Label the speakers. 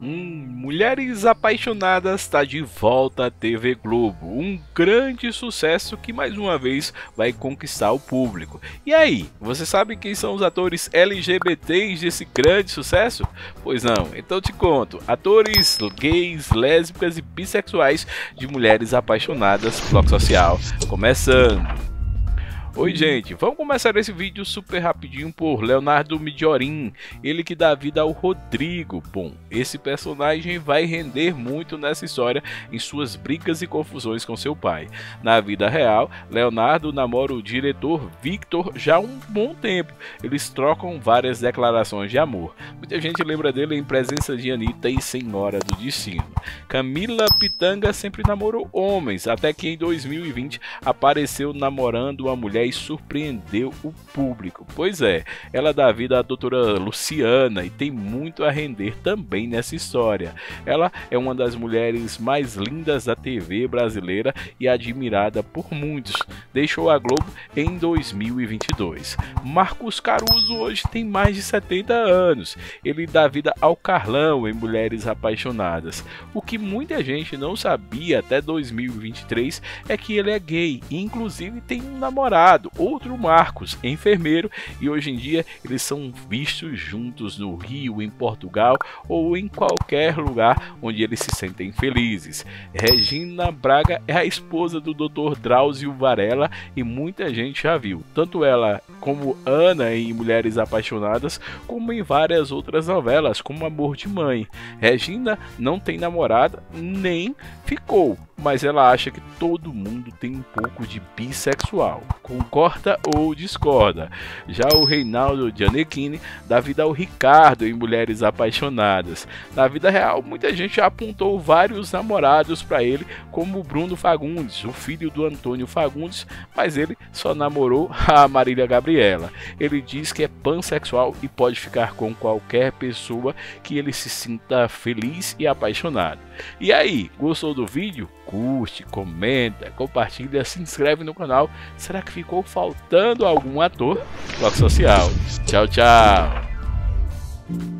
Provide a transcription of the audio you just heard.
Speaker 1: Mulheres Apaixonadas está de volta à TV Globo, um grande sucesso que mais uma vez vai conquistar o público. E aí, você sabe quem são os atores LGBTs desse grande sucesso? Pois não, então te conto, atores gays, lésbicas e bissexuais de Mulheres Apaixonadas, bloco social, começando. Oi gente, vamos começar esse vídeo super rapidinho por Leonardo Midiorin, ele que dá vida ao Rodrigo. Bom, esse personagem vai render muito nessa história em suas brigas e confusões com seu pai. Na vida real, Leonardo namora o diretor Victor já há um bom tempo, eles trocam várias declarações de amor. Muita gente lembra dele em Presença de Anitta e Senhora do Destino. Camila Pitanga sempre namorou homens, até que em 2020 apareceu namorando uma mulher e surpreendeu o público. Pois é, ela dá vida à doutora Luciana e tem muito a render também nessa história. Ela é uma das mulheres mais lindas da TV brasileira e admirada por muitos. Deixou a Globo em 2022. Marcos Caruso hoje tem mais de 70 anos. Ele dá vida ao Carlão em Mulheres Apaixonadas. O que muita gente não sabia até 2023 é que ele é gay e inclusive tem um namorado, outro Marcos, enfermeiro, e hoje em dia eles são vistos juntos no Rio, em Portugal ou em qualquer lugar onde eles se sentem felizes. Regina Braga é a esposa do Dr. Drauzio Varela e muita gente já viu, tanto ela como Ana em Mulheres Apaixonadas, como em várias outras novelas, como Amor de Mãe. Regina não tem namorada, nem ficou, mas ela acha que todo mundo tem um pouco de bissexual. Concorda ou discorda? Já o Reinaldo Gianecchini dá vida ao Ricardo em Mulheres Apaixonadas. Na vida real, muita gente já apontou vários namorados para ele, como o Bruno Fagundes, o filho do Antônio Fagundes, mas ele só namorou a Marília Gabriela. Ele diz que é pansexual e pode ficar com qualquer pessoa que ele se sinta feliz e apaixonado. E aí, gostou do vídeo? Curte, comenta, compartilha, se inscreve no canal. Será que ficou faltando algum ator? Bloco Social. Tchau, tchau.